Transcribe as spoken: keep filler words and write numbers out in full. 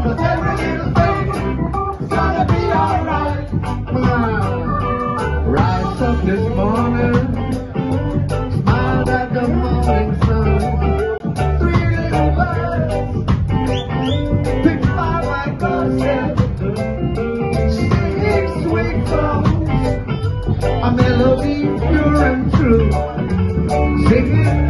'cause every little thing is gonna be alright. Rise up this morning, smile at the morning sun. Three little birds picked by my doorstep, singing sweet songs, a melody pure and true, singing